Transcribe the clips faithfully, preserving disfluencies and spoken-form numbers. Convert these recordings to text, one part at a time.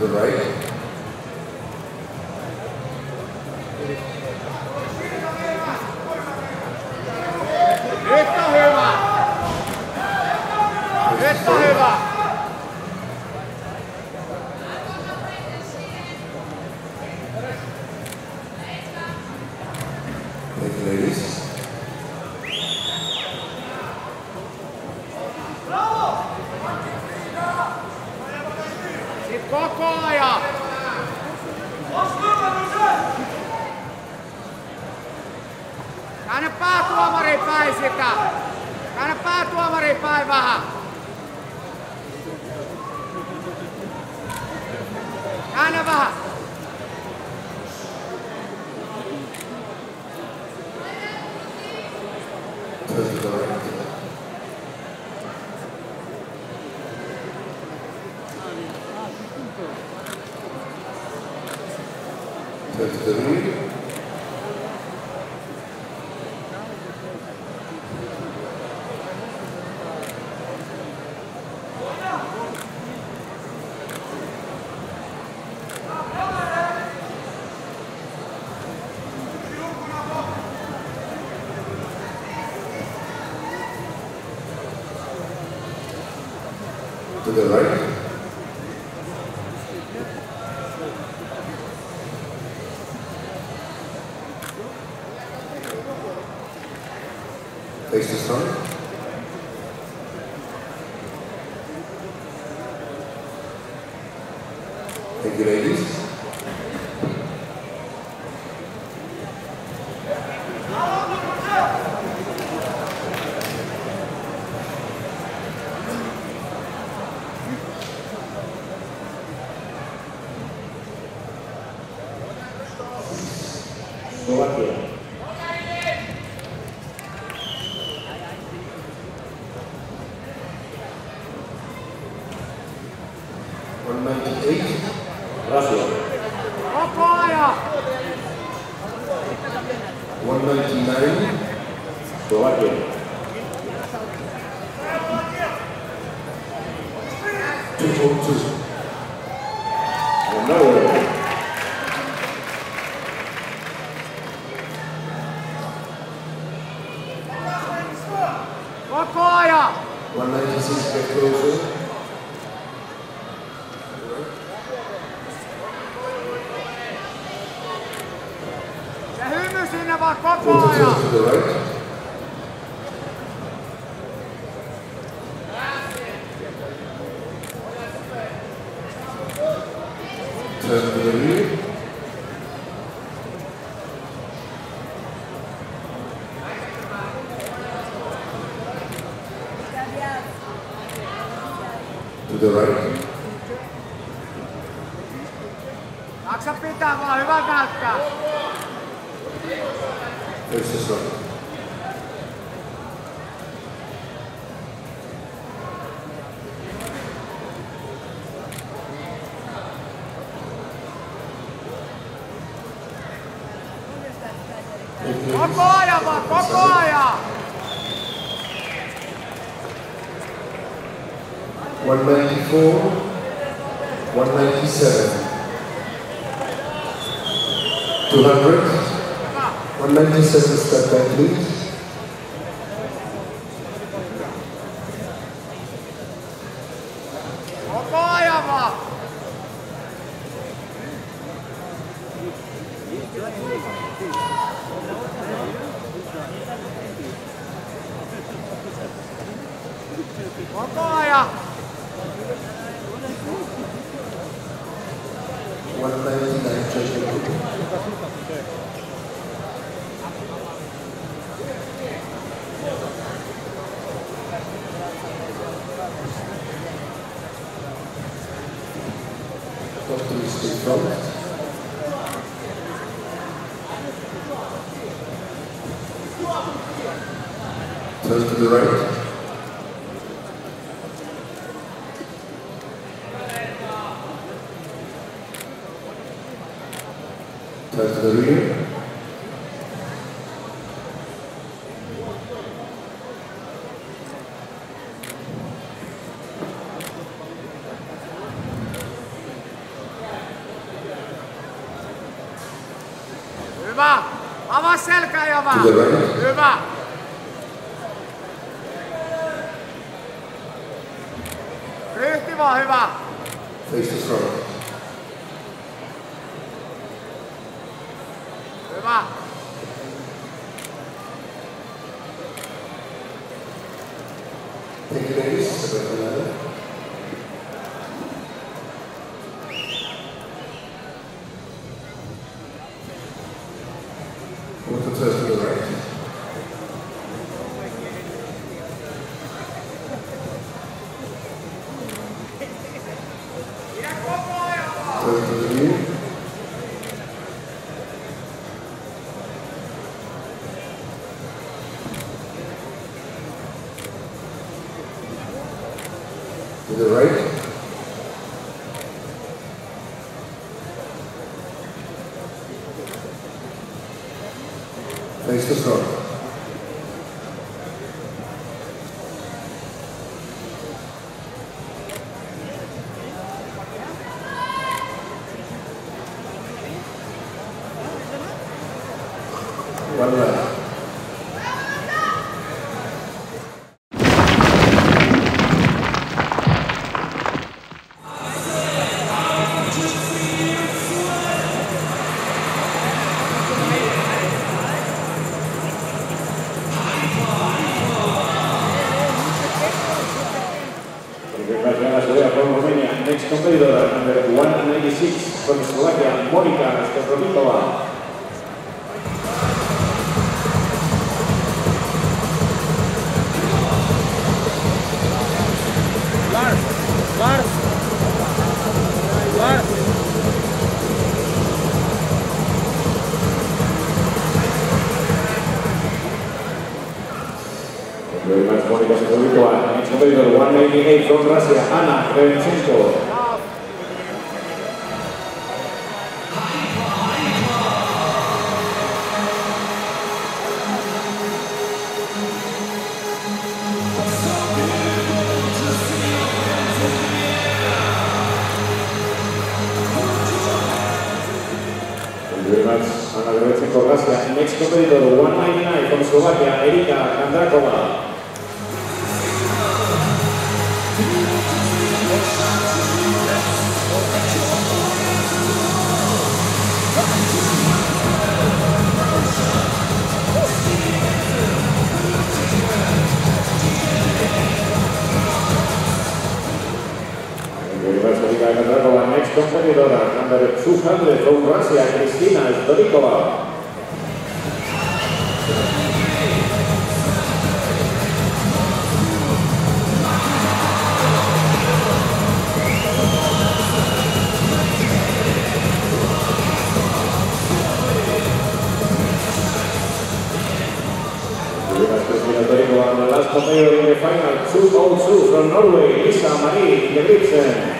right. Yhtä hyvä! Yhtä hyvä! Thank you, ladies. Sit koko ajan! Käännä pää tuomariin päin sitä! Käännä pää tuomariin päin vähän! Käännä vähän! thirty-three. To the right. Face the sun. Thank you, ladies. Slovakia. one ninety-eight. Russia. Koko ajan! one ninety-nine. Slovakia. two oh two. Another. Koko ajan! one ninety-six, get closer. Se hymy sinne vaan koko Hold the ajan! toes to the right. Turn to the rear. To the right. Jaksa pitää vaan, hyvä näyttää! Face the sun. Koko ajan vaan, koko ajan! one ninety-four, one ninety-seven, two hundred, one ninety-seven, step back please. Koko ajan vaan! Koko ajan! one ninety-nine, judgment. Doctor is in front. Turn to the right. Turn to the rear. Hyvä. Avaa selkää ja vaan. To the right. Hyvä. Ryhti vaan hyvä. Face the front. Hyvä. Thank you, ladies. Move the toes to the right. Toes to the knee. To the right. Face the front. One left. From Romania, next competitor, number one ninety-six from Slovakia, Monika Stavrovikova. Lars, Lars, Lars. Very much Monika Stavrovikova. Next competitor, one ninety-eight from Russia, Anna Kravchenko. Very much Anna Kravchenko, Russia. Next competitor, one ninety-nine from Slovakia, Erika Kandrakova. Next competitor, number two hundred from Russia, Kristina Stolikova. Kristina Stolikova, the last competitor in the final, two oh two from Norway, Lisa Marie Ingebrigtsen.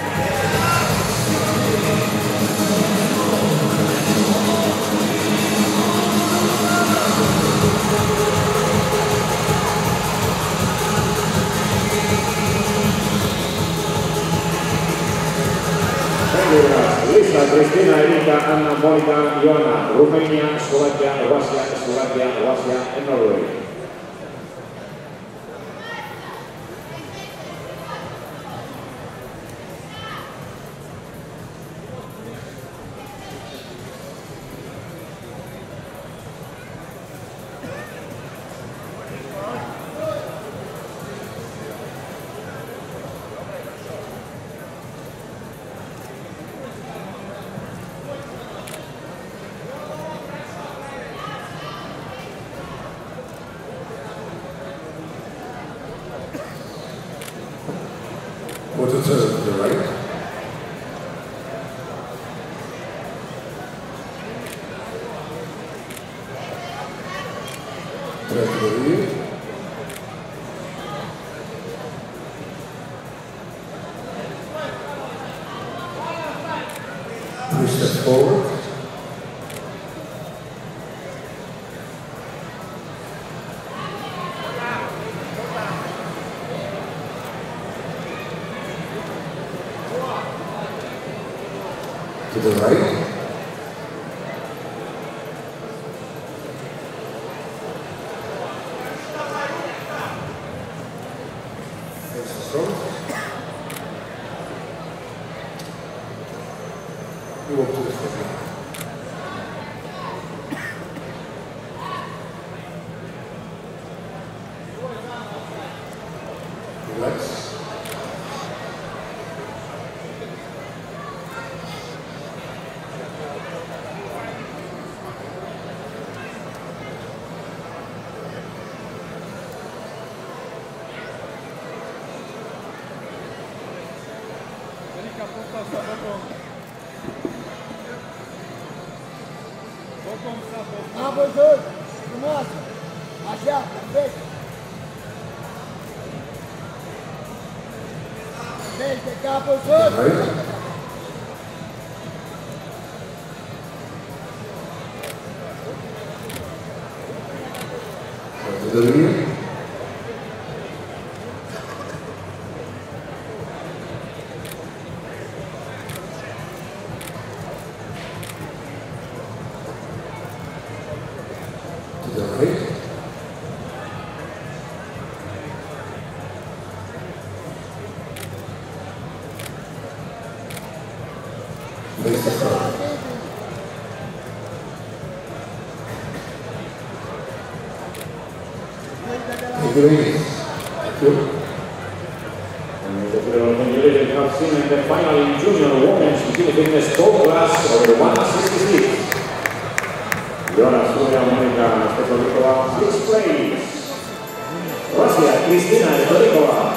Lisa, Kristina, Erika, Anna, Monika, Joanna, Romania, Slovakia, Russia, Slovakia, Russia, and Norway. Quarter turn to the right. Turn to the rear. Push step forward. To the right. You walk to the front. Relax. Ah, pois hoje, nossa, achar, perfeito. Vem cá, pois hoje. Right. To the rear. To the right. Face the front. Take it easy. Good. In the final in junior women's bikini fitness top class over one sixty-six. Iona Surya Monica Stefanikova, sixth place. Russia Kristina Stolikova.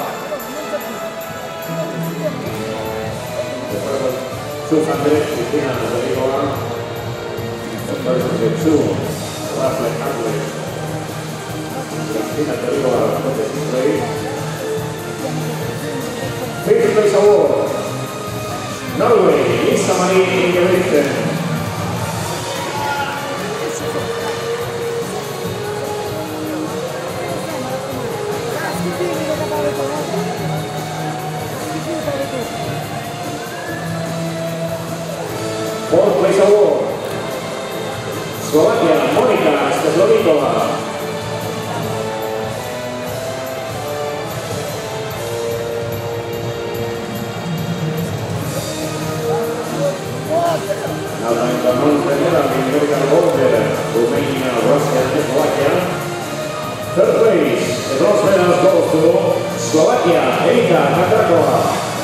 two hundred, Kristina Stolikova. The first of the two, Rafael Hadley. Kristina Stolikova, twenty-sixth place. fifth place award. Norway, Lisa-Marie Ingebrigtsen. Fourth place award. Slovakia, Monika Stefanikova. Now time for non-premier in medical order, Romania, Russia and Slovakia. Third place, the bronze medal goes to Slovakia, Erika Kandrakova.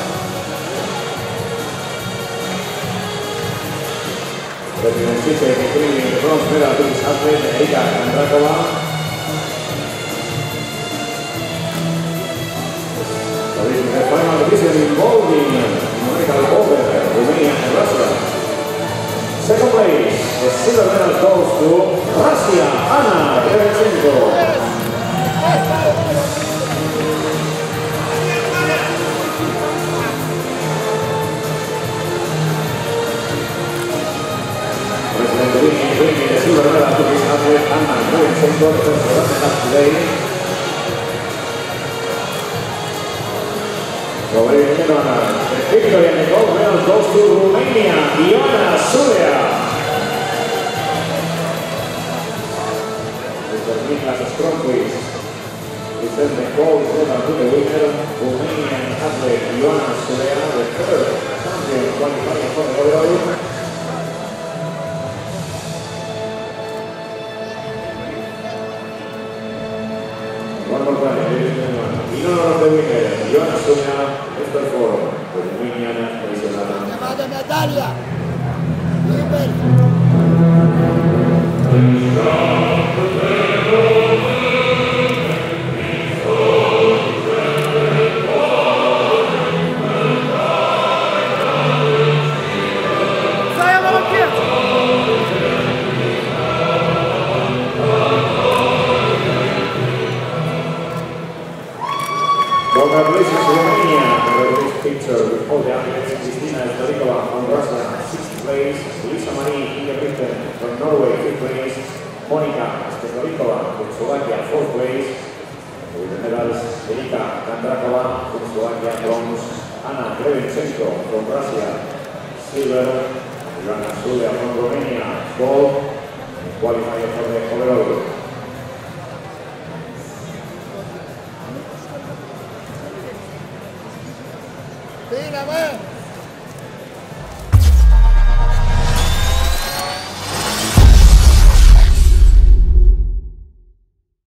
Including the bronze medal to this athlete, Erika Kandrakova. So this is the final division involving medical order, Romania and Russia. Second place, the silver medal goes to Russia, Anna Derechenko. President Winnie bringing the silver medal to his athlete Anna Derechenko, the first Russian up today. So ladies and gentlemen, the victory and the gold medal goes to Romania, Iona Surya. Mister Niklas Stromquist presents the gold medal to the winner, Romanian athlete Iona Surya, the third champion qualifying for the overall. One more time, ladies and gentlemen, in honor of the winner, Iona Surya, let's perform the Romanian traditional. Chiamate medaglia! Liberi! Congratulations Romania for this picture with all the athletes. Kristina Stolikova from Russia, sixth place. Lisa-Marie Ingebrigtsen from Norway, fifth place. Monika Stefanikova from Slovakia, fourth place. With the medals, Erika Kandrakova from Slovakia, bronze. Anna Derechenko from Russia, silver. Iona Surya from Romania, gold. Qualifying for the overall.